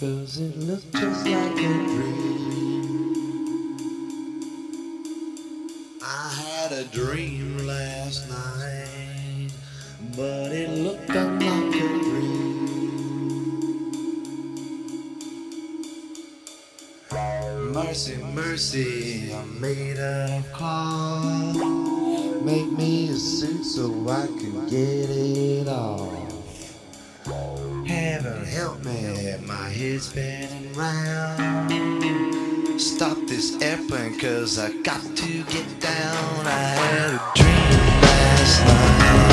'cause it looked just like a dream. I had a dream last night, but it looked unlike a dream. Mercy, mercy, I'm made of cloth. Make me a suit so I can get it off. Heaven help me, my head's spinning round. Stop this airplane 'cause I got to get down. I had a dream last night.